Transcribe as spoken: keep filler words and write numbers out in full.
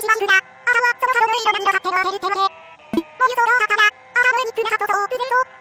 マングラ。あはその葉の色何色が手の減る手の毛。もゆそろはから、あはむ肉なはとそう、うぜと。